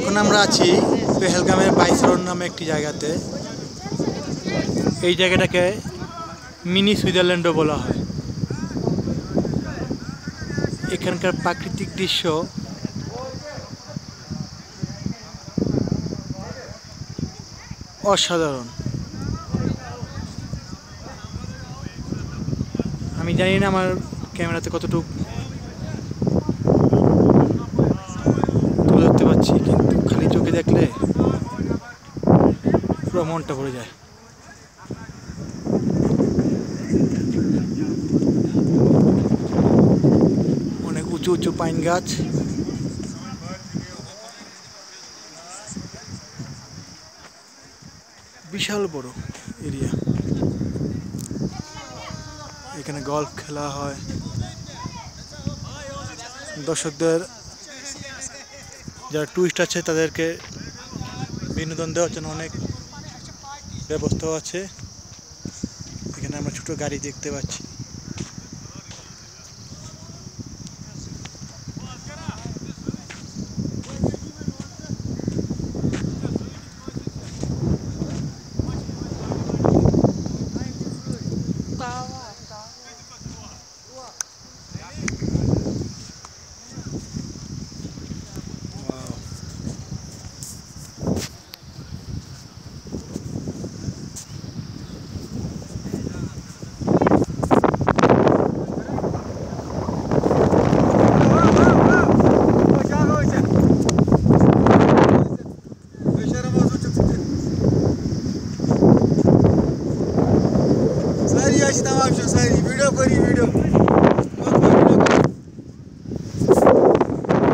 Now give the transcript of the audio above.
এখন আমরা আছি পেহেলগামের বাইসরন নামে একটি জায়গাতে। এই জায়গাটাকে মিনি সুইজারল্যান্ডও বলা হয়। এখানকার প্রাকৃতিক দৃশ্য অসাধারণ। আমি জানি না আমার ক্যামেরাতে কতটুকু তুলে ধরতে পারছি, কিন্তু খালি চোখে দেখলে পুরো মনটা ভরে যায়। অনেক উঁচু উঁচু পাইন গাছ, বিশাল বড় এরিয়া। এখানে গল্ফ খেলা হয়। দর্শকদের যারা টুরিস্ট আছে তাদেরকে বিনোদন দেওয়ার জন্য অনেক ব্যবস্থাও আছে। এখানে আমরা ছোট গাড়ি দেখতে পাচ্ছি।